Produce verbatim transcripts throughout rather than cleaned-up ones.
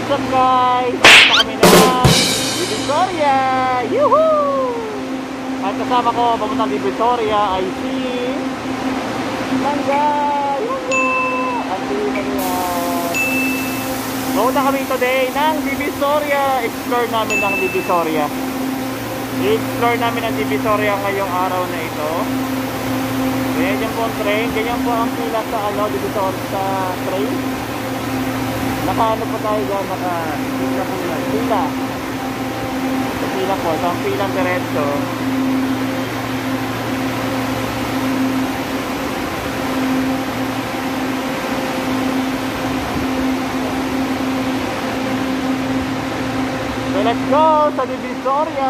What's up guys? Punta kami ng Divisoria! Yuhuu! At kasama ko papuntang Divisoria ay si Nagga! Nagga! At si Nagga! Punta kami today ng Divisoria. Explore namin ng Divisoria. I-explore namin ang Divisoria ngayong araw na ito. Ganyan po ang train. Ganyan po ang pila sa ano, Divisoria sa train. Naka ano po tayo dyan, naka pila po yan. Pila. Sa pila po, isang pilang diretso. So let's go sa Divisoria!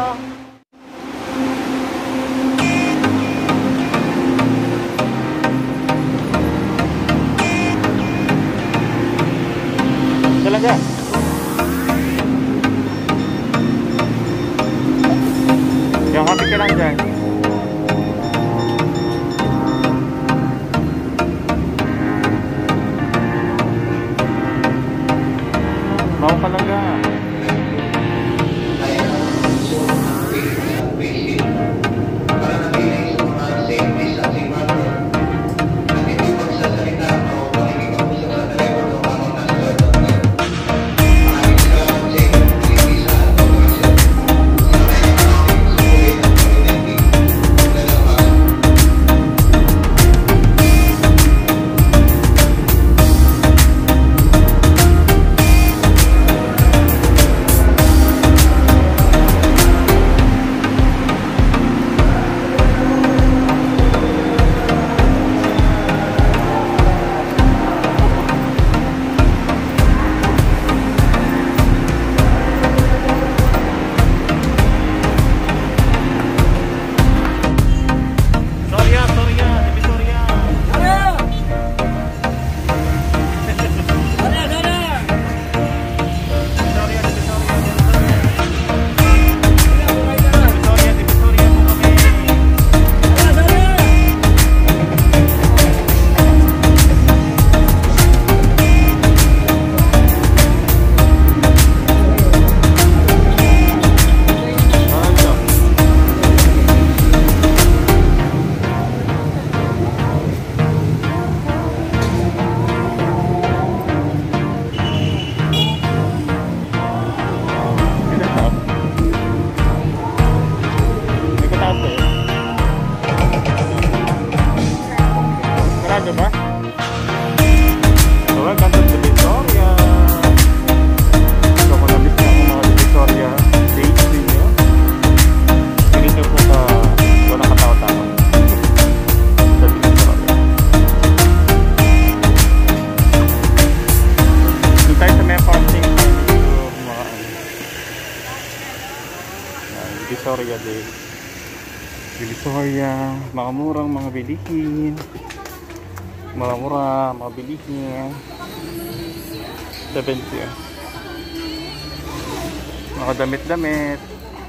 Talaga. Yung kapit ka lang dyan. Mau talaga. Divisoria day. Divisoria, mga murang mga bilihin. Mga mura, mga bilihin. seventy. Mga damit-damit.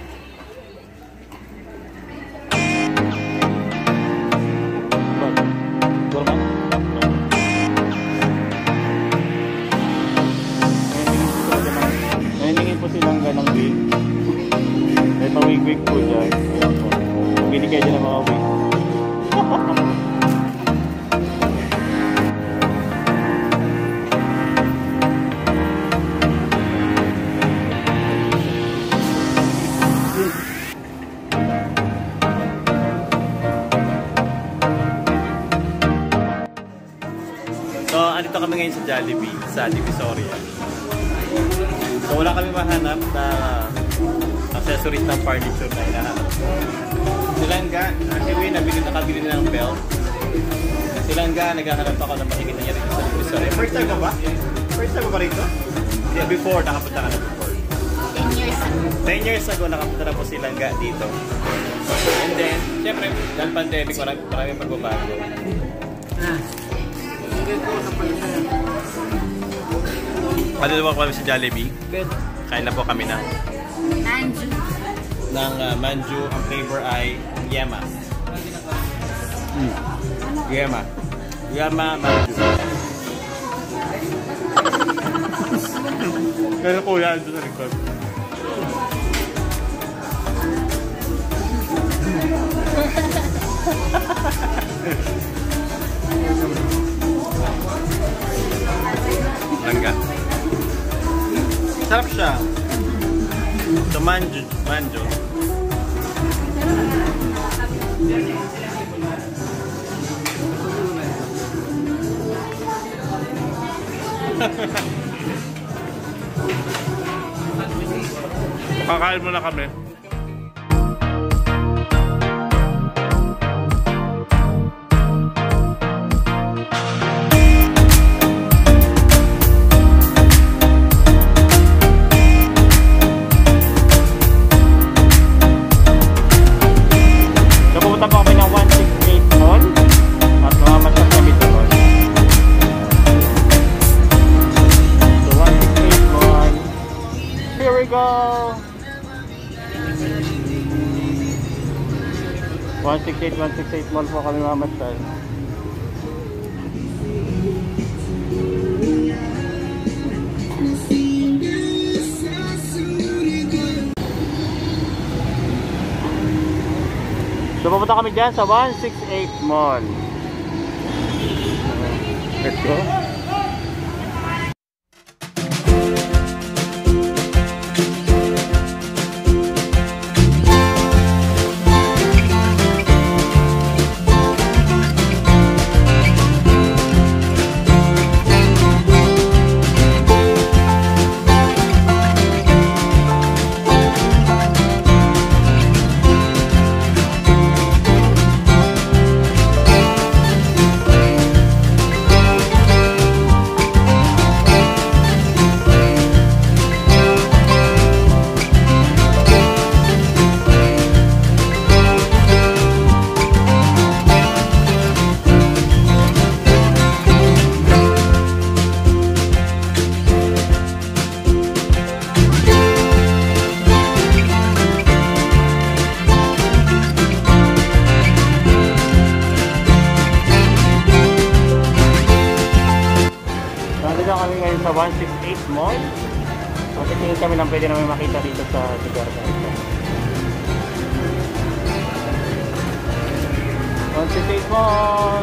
Nahiningin po silang ganang wig. May pawig-wig po dyan. Binigay dyan ang mga wig. So, andito kami ngayon sa Jollibee, sa Divisoria. So, wala kami mahanap na accessories ng furniture na hinahanap. Silangga, actually, nabili, nakabili na ng belt. Silangga, naghahanap ako na makikita niya rin sa Divisoria. First time mo ba? First time mo ba rito? Yeah, before, nakapunta ka na before. ten years ago. ten years ago, nakapunta na po Silangga dito. And then, syempre, dahil pandemic, marami, marami magbabago. Ah. Ano naman kami sa Jollibee? Kain na po kami ng Manju. ng uh, manju. Ang flavor ay yema. Mm. Yema. Yema manju. Pero kuya, ando sa likod. Langga. Sarap siya. Ito manjo. Manjo. Kakain muna kami. one sixty-eight, one sixty-eight mall po kami mamasal. So pupunta kami dyan sa one sixty-eight mall. Let's go. Sa one sixty-eight mall. Kasi tingin kami lang pwede namin makita dito sa lugar na ito. one sixty-eight mall.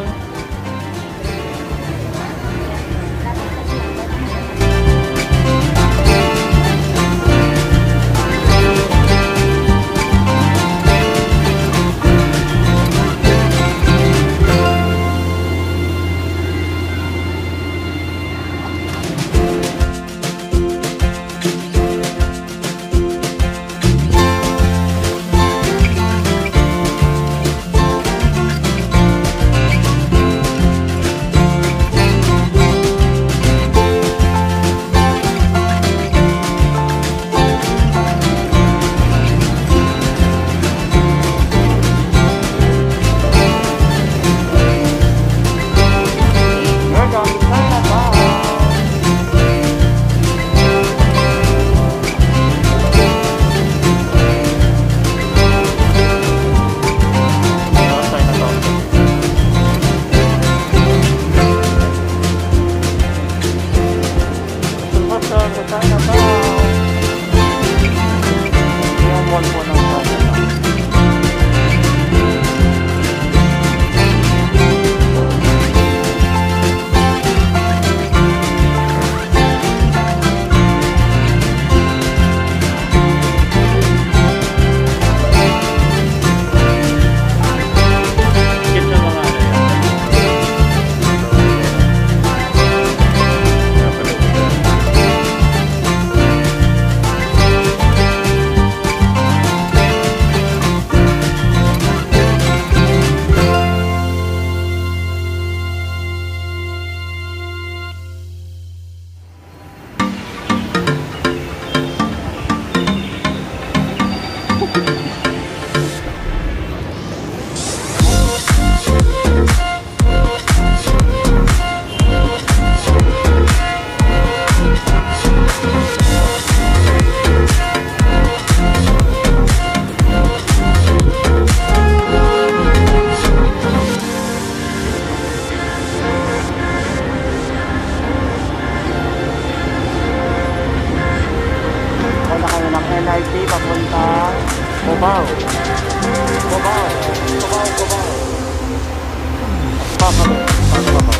N R T papuntang Cubao. Cubao. Cubao, Cubao. Pasok kami. Pasok kami.